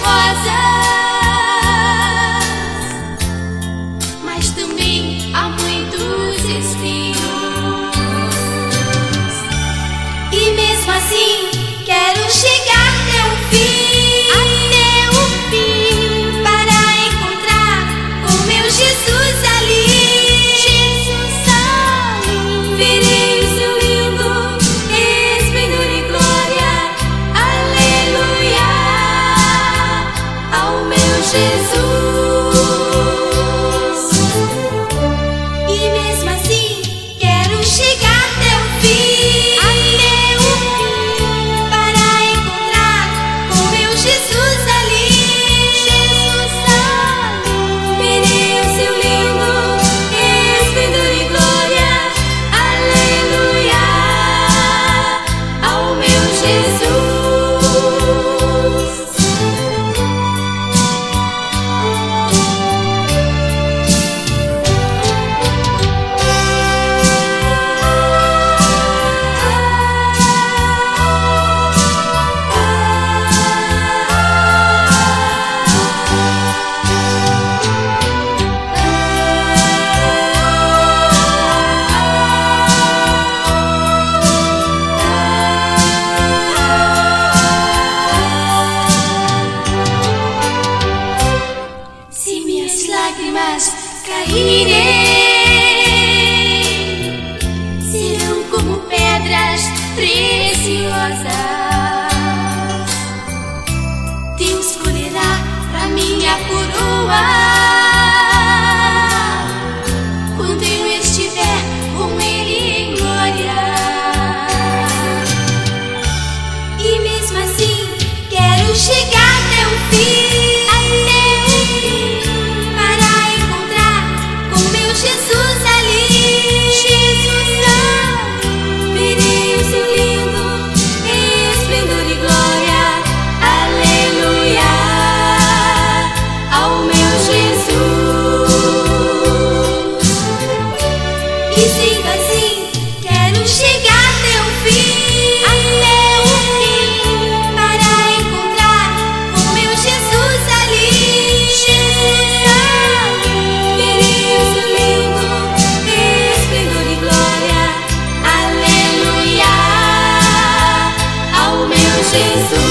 mas também há muitos espinhos. E mesmo assim quero chegar até o fim, para encontrar com meu Jesus ali. Verei o seu lindo esplendor e glória. Aleluia, ao meu Jesus. E mesmo assim quero chegar até o fim, para encontrar com meu Jesus ali. Verei o seu lindo esplendor e glória. Aleluia, ao meu Jesus. Se minhas lágrimas caírem, serão como pedras preciosas. Deus colherá pra minha coroa quando eu estiver com Ele em glória. E mesmo assim quero chegar até o fim, para encontrar com meu Jesus ali. Verei o seu lindo esplendor e glória. Aleluia, ao meu Jesus. E sendo assim quero chegar até o fim, para encontrar com meu Jesus ali. Verei o seu lindo esplendor e glória. Aleluia, ao meu Jesus.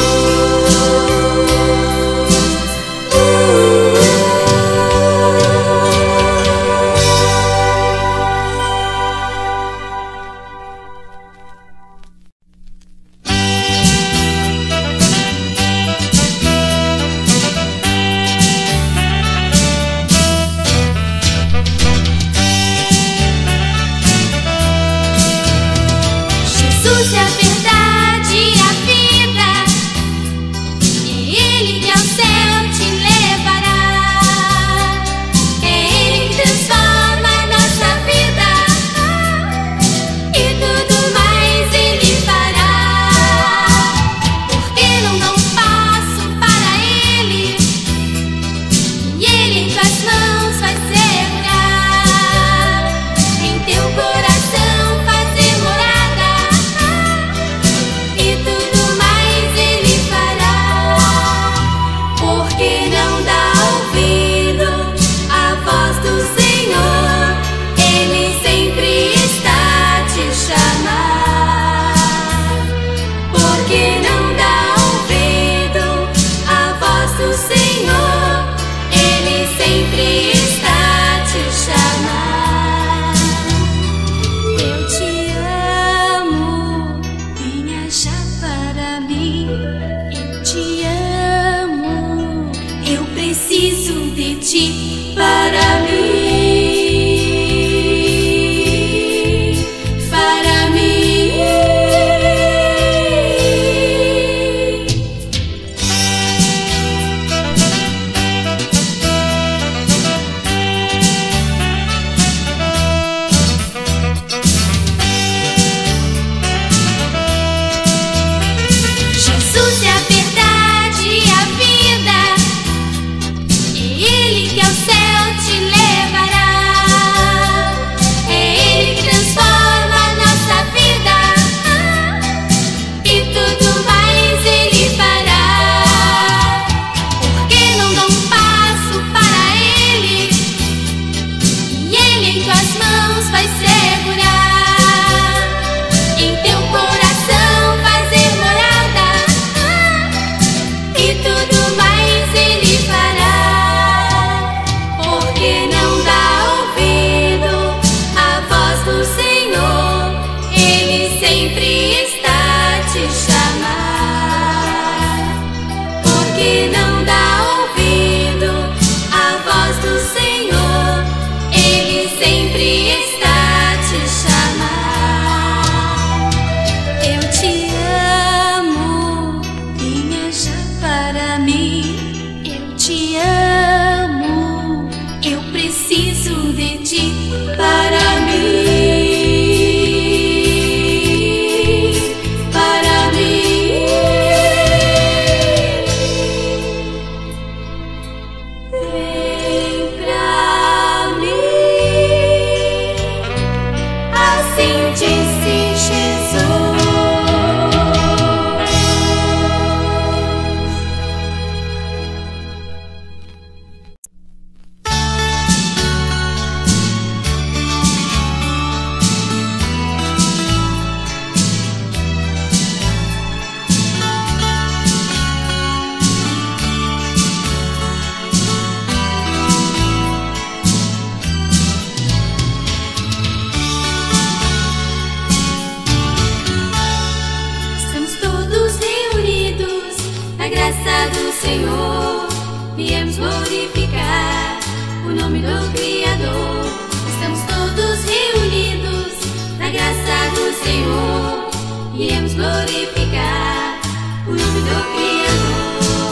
Jesus é a verdade e a vida, é Ele que ao céu te levará. É Ele que transforma a nossa vida, e tudo mais Ele fará. Porque não dá um passo para Ele, e Ele em tuas mãos vai segurar, em teu coração fazer morada, e tudo mais Ele fará. Porque não dá ouvido à voz do Senhor, Ele sempre está a te chamar. Porque não dá ouvido à voz do Senhor, Ele sempre está a te chamar. Eu te amo, venha já para mim. Eu te amo, eu preciso de ti para mim. Para mim. Jesus é a verdade e a vida, é Ele que ao graça do Senhor, viemos glorificar o nome do Criador. Estamos todos reunidos na graça do Senhor, viemos glorificar o nome do Criador.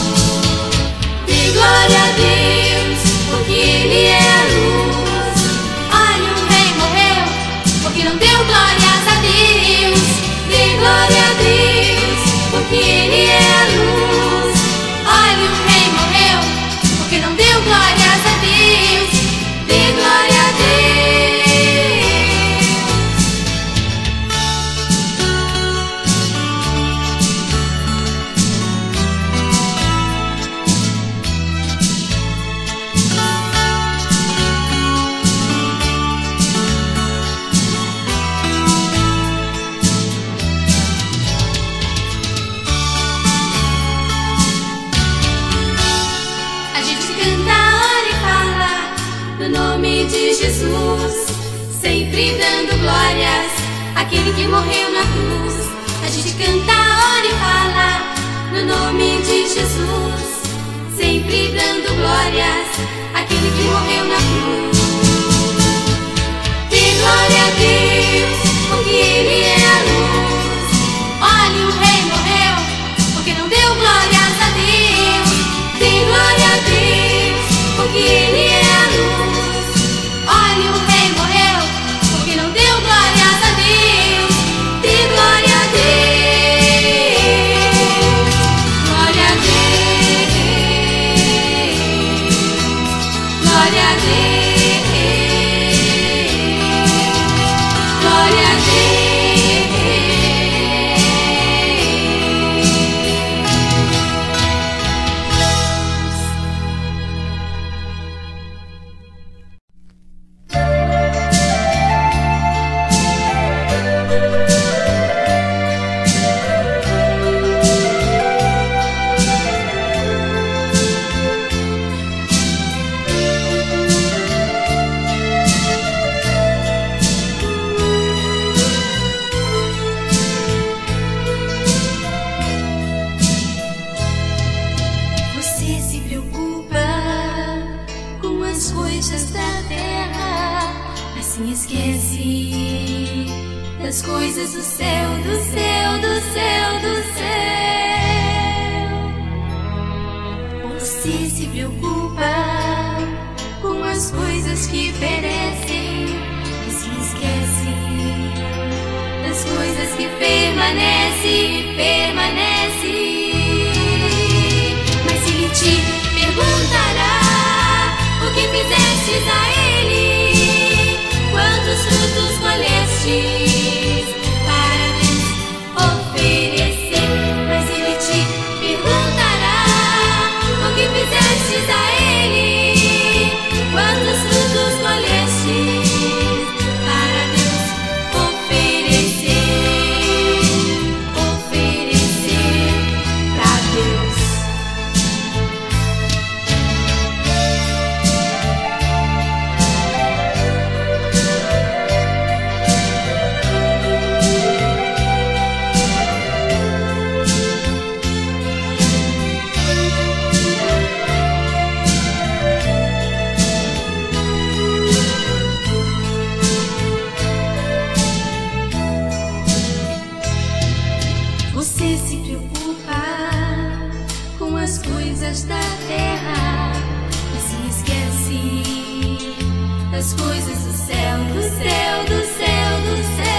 Dê glória a Deus, porque Ele é a luz. Olha, um rei morreu, porque não deu glórias a Deus. Dê glória a Deus, porque Ele é a luz. Olha, um rei morreu, porque não deu glórias a Deus. Dê glória a Deus. Jesus, sempre dando glórias àquele que morreu na cruz. A gente canta, ora e fala no nome de Jesus, sempre dando glórias àquele que morreu na cruz. Dê glória a Deus, porque Ele é a luz. Olha, o rei morreu, porque não deu glórias a Deus. Dê glória a Deus, porque Ele é a luz. Olha, o rei morreu, porque não deu glórias a Deus. Dê glória a Deus, glória a Deus, glória a Deus, glória a Deus. das coisas do céu, do céu, do céu, do céu. Você se preocupa com as coisas que perecem e se esquece das coisas que permanecem, permanecem. Mas ele te perguntará o que fizestes a ele, quantos frutos colhestes para Deus oferecer. Mas ele te perguntará o que fizestes a ele, quantos frutos colhestes para Deus oferecer, oferecer para Deus. Você se preocupa com as coisas da terra e se esquece das coisas do céu, do céu, do céu, do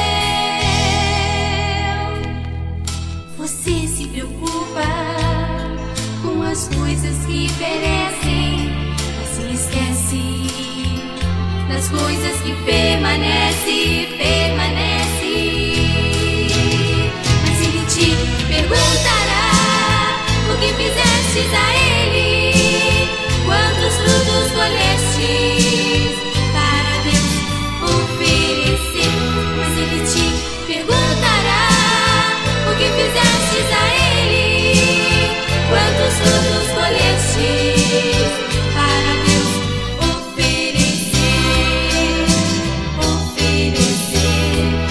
céu. Você se preocupa com as coisas que perecem e se esquece das coisas que permanecem, permanecem. Perguntará o que fizestes a ele, quantos frutos colhestes para Deus oferecer. Mas ele te perguntará o que fizestes a ele, quantos frutos colhestes para Deus oferecer, oferecer.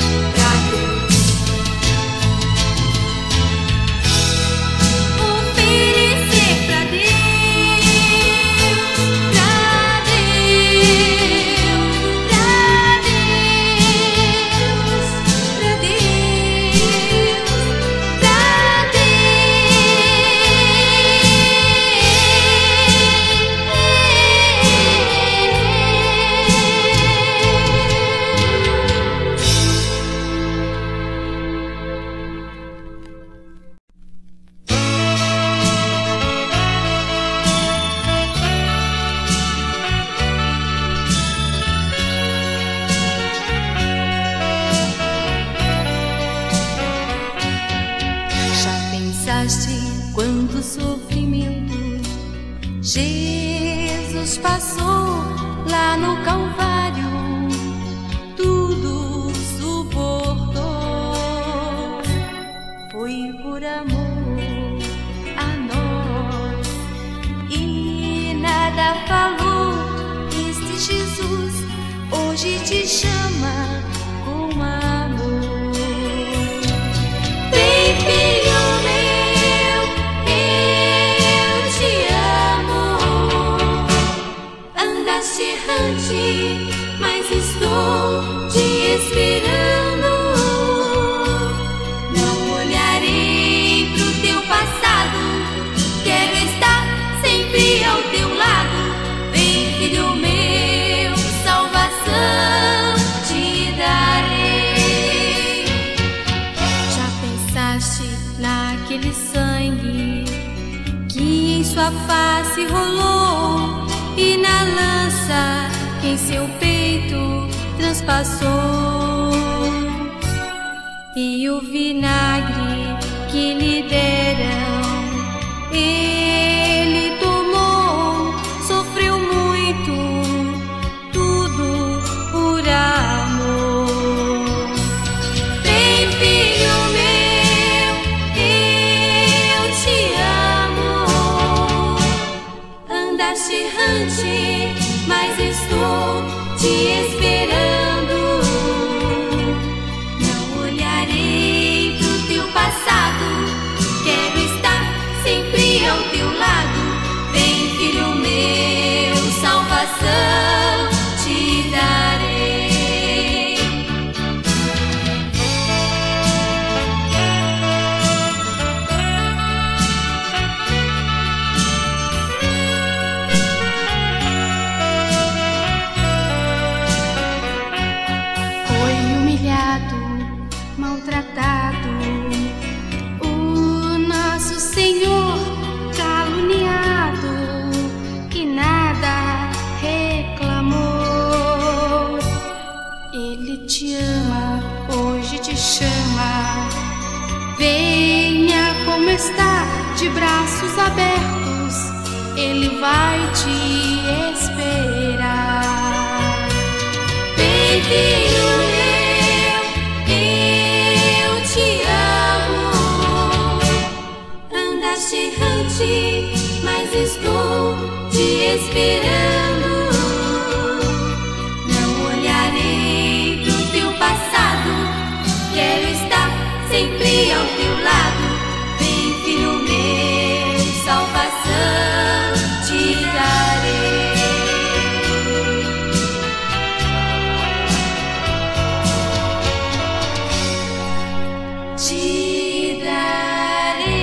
pensaste quando o sofrimento Jesus passou lá no Calvário, tudo suportou, foi por amor a nós e nada falou. Este Jesus hoje te chama com amor. Vem, filho meu, eu te amo. Andaste errante, mas estou te esperando. Não olharei pro teu passado, quero estar sempre ao teu lado. Vem, filho meu, salvação te darei. Já pensaste naquele sangue que em sua face rolou e na lança que em seu peito transpassou, e o vinagre que lhe deram ele tomou, sofreu muito, tudo por amor. Vem, filho meu, eu te amo. Andaste errante, mas estou te esperando. Não olharei pro teu passado, quero estar sempre ao teu lado. Vem, filho meu, salvação te darei. Foi humilhado, maltratado, o nosso Senhor caluniado e nada reclamou. Ele te ama, hoje te chama. Venha como está, de braços abertos, Ele vai te esperar. Vem, filho meu, eu te amo. Andaste errante, mas estou te esperando. Não olharei pro teu passado, quero estar sempre ao teu lado. Vem, filho meu, salvação te darei. Te darei.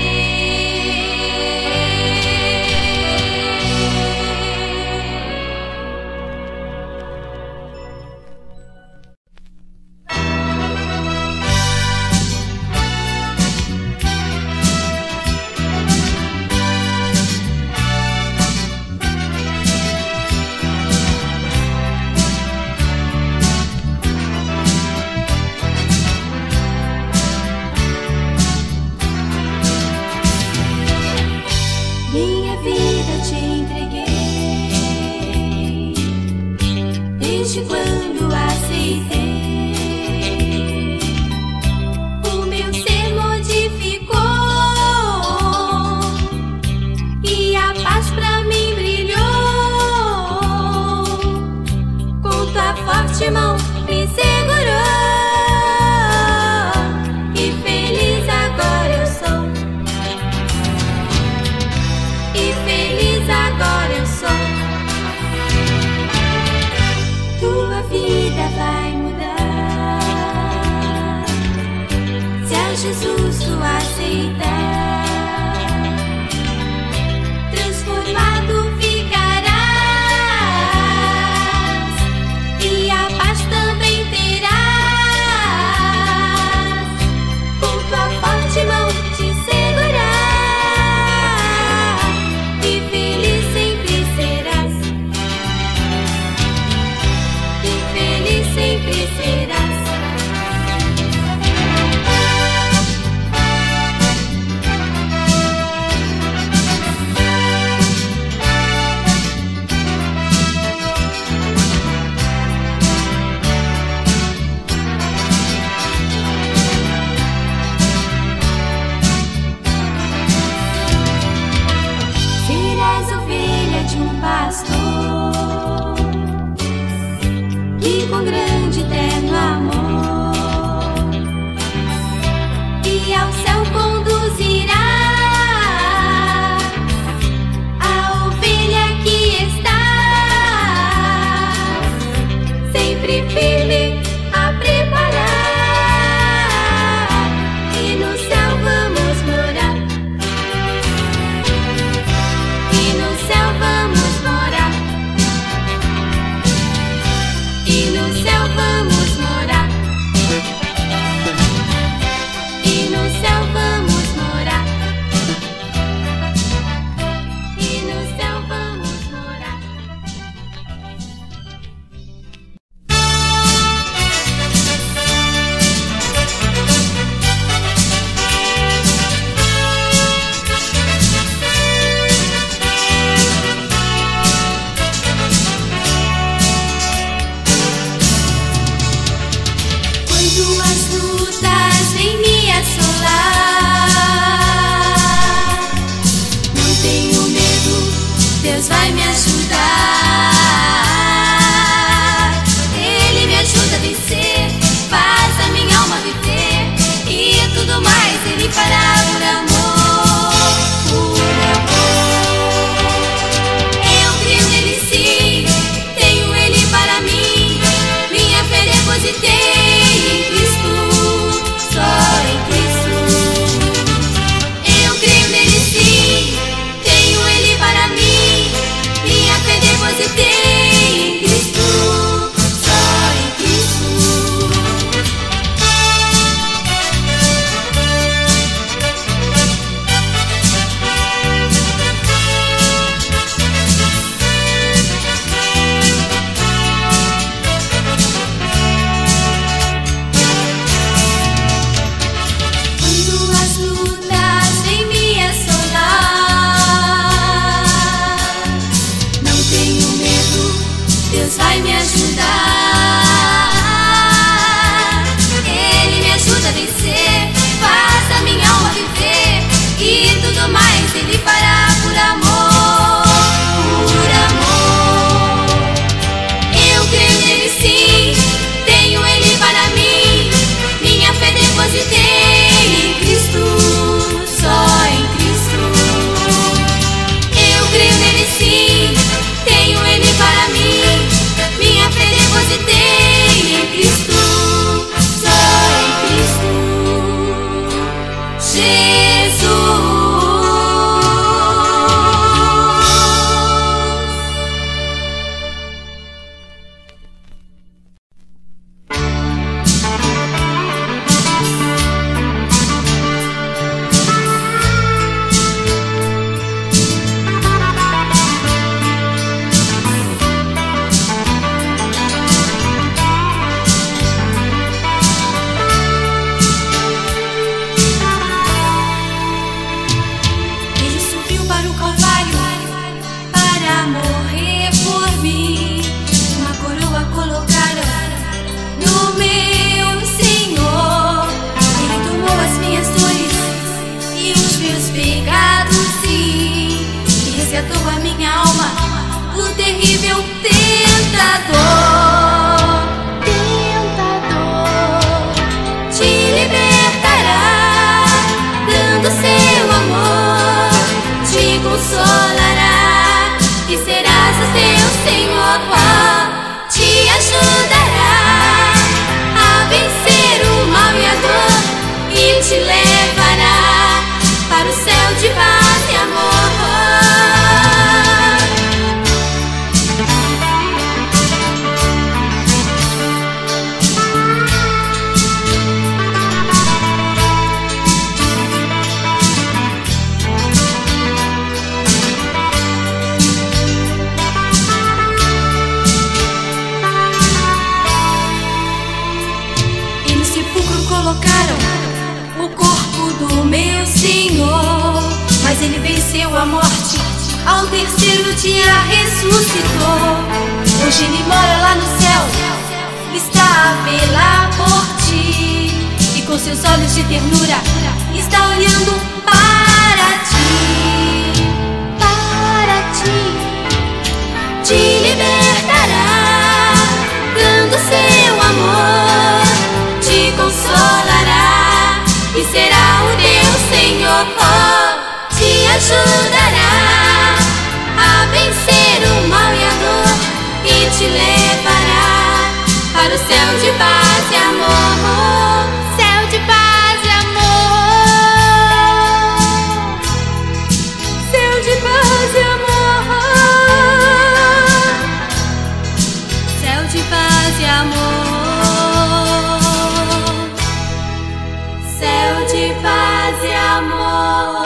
Minha vida te entreguei desde quando aceitei. O meu ser modificou e a paz pra mim brilhou. Com tua forte mão me segurou e feliz agora eu sou. E feliz agora eu sou. Tua vida de um pastor que com grande e eterno amor e ao céu conduzirá a ovelha que está sempre firme a preparar. E no céu vamos morar. E no céu vamos morar. E no céu vamos morar. E no céu vamos morar. E no céu vamos morar. Quando as lutas vêm me assolar, não tenho medo, Deus vai me ajudar. Ele me ajuda a vencer, faz a minha alma viver, e tudo mais Ele fará por amor, por amor. Eu creio nele sim, tenho Ele para mim, minha fé depositei. Vai me ajudar. Ele me ajuda a vencer, faz a minha alma viver, e tudo mais Ele fará por amor, por amor. Eu creio nele sim, tenho Ele para mim, minha fé depositei em Cristo, só em Cristo. Eu creio nele sim, tenho Ele para mim, minha fé depositei em Cristo, só em Cristo Jesus. Resgatou a minha alma do terrível tentador. Tentador te libertará, dando seu amor, te consolará e serás o teu Senhor. Te ajudará a vencer o mal e a dor e te levará para o céu de paz e amor. Colocaram o corpo do meu Senhor, mas Ele venceu a morte, ao terceiro dia ressuscitou. Hoje Ele mora lá no céu, está a velar por ti, e com seus olhos de ternura está olhando para ti, te levará para o céu de paz e amor. Céu de paz e amor. Céu de paz e amor. Céu de paz e amor. Céu de paz e amor.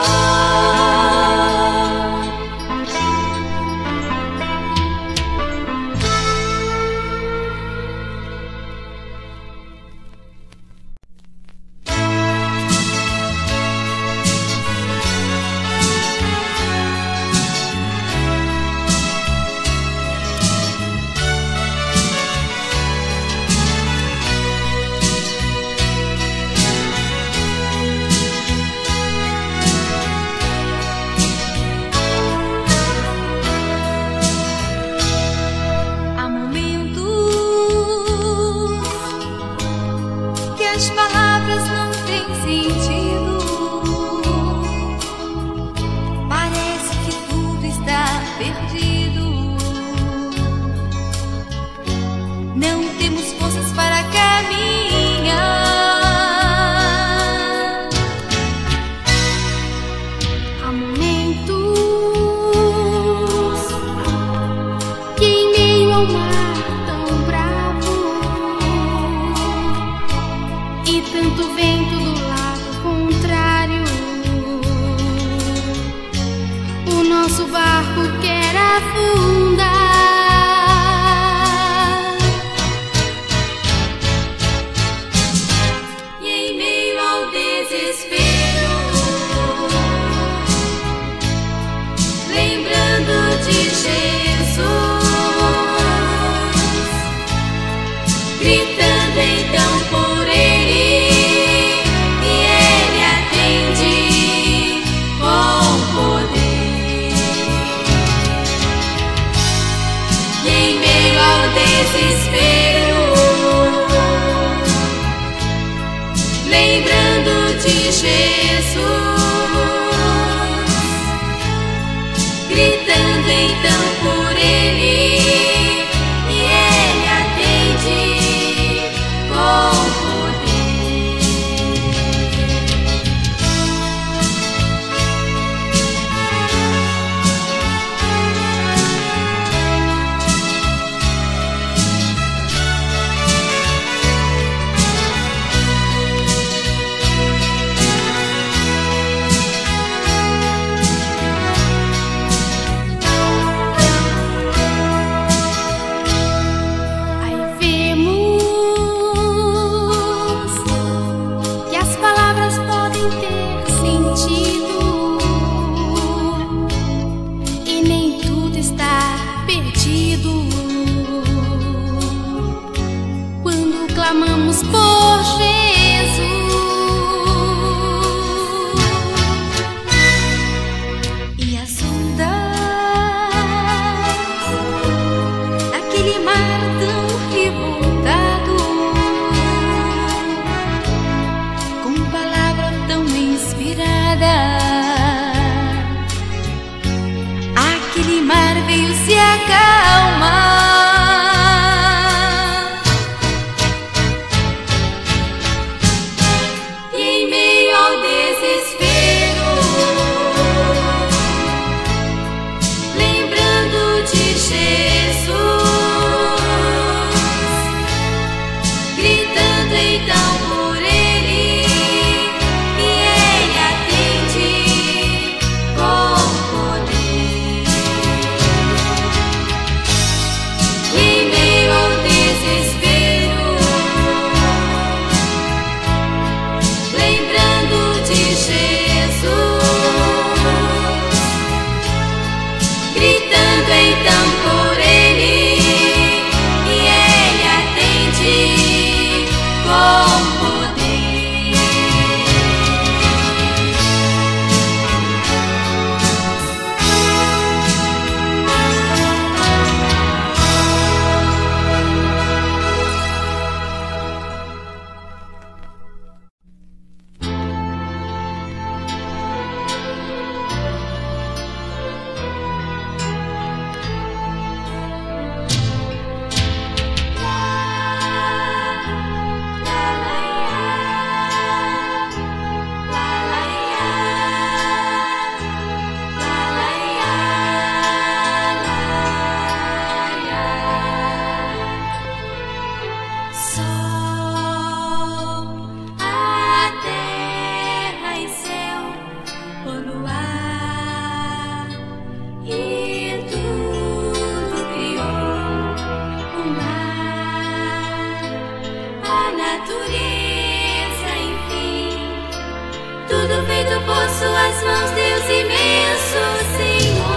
o luar e tudo criou, o mar, a natureza, enfim, tudo feito por suas mãos, Deus imenso, Senhor.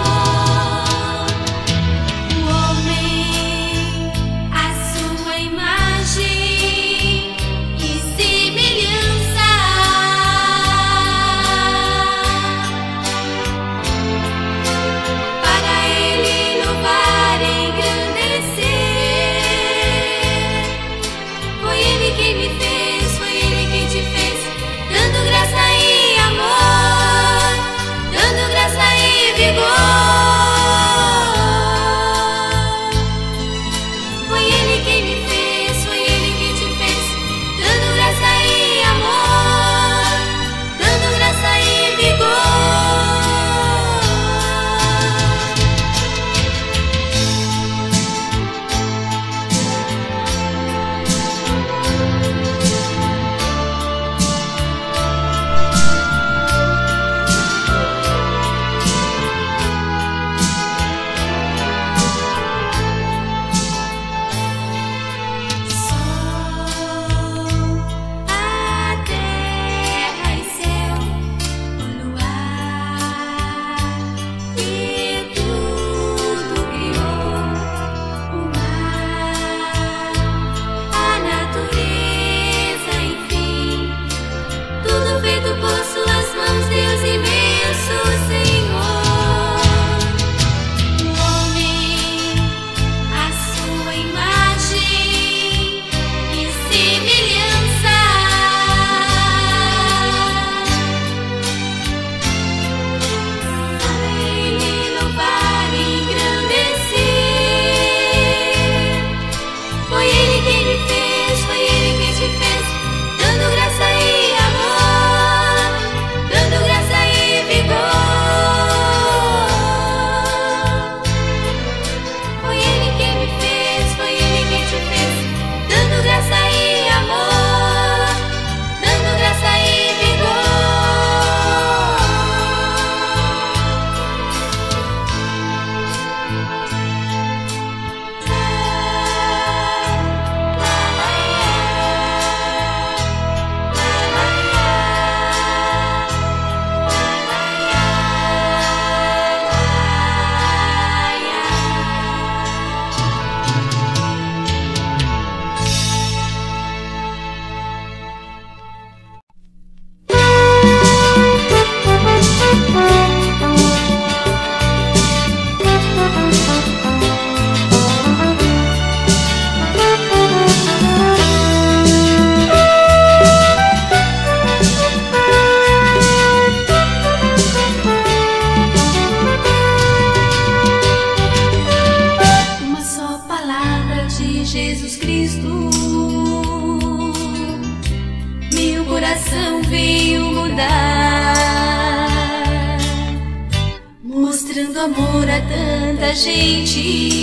mostrando amor a tanta gente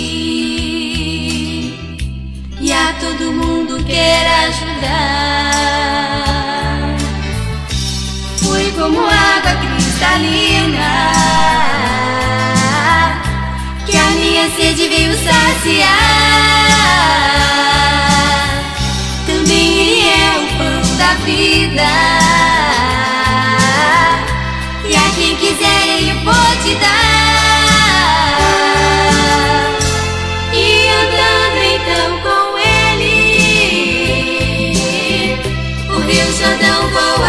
e a todo mundo quer ajudar. Foi como água cristalina que a minha sede veio saciar. Também Ele é o pão da vida, e a quem quiser Ele pode dar. E andando então com Ele, o Rio Jordão vou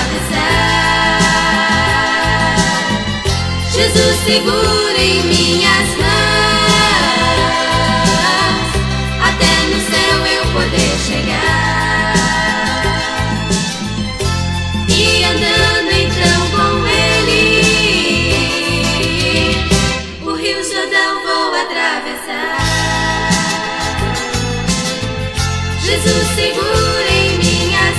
atravessar. Jesus segura em minhas mãos, até no céu eu poder chegar. E andando então com Ele, o Rio Jordão vou atravessar. Jesus segura em minhas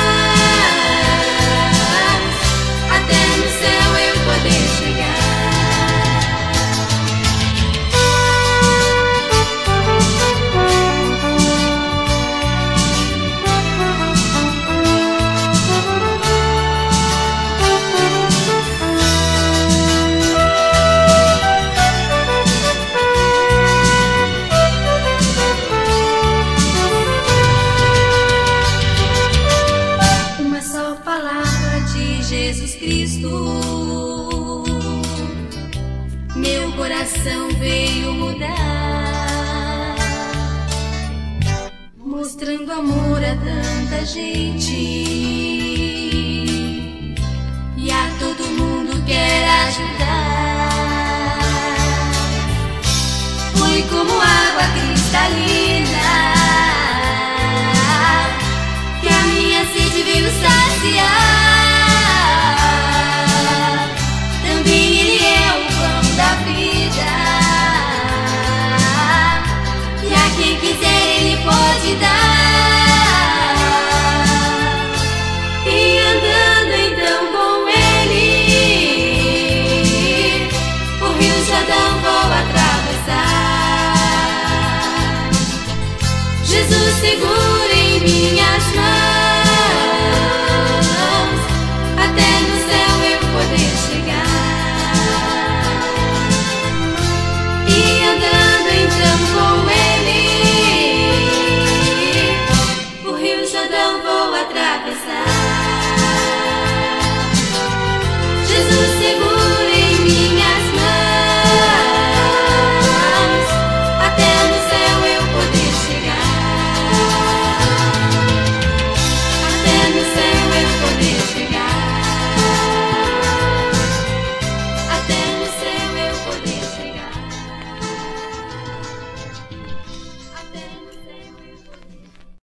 mãos, até no céu eu poder chegar. da gente.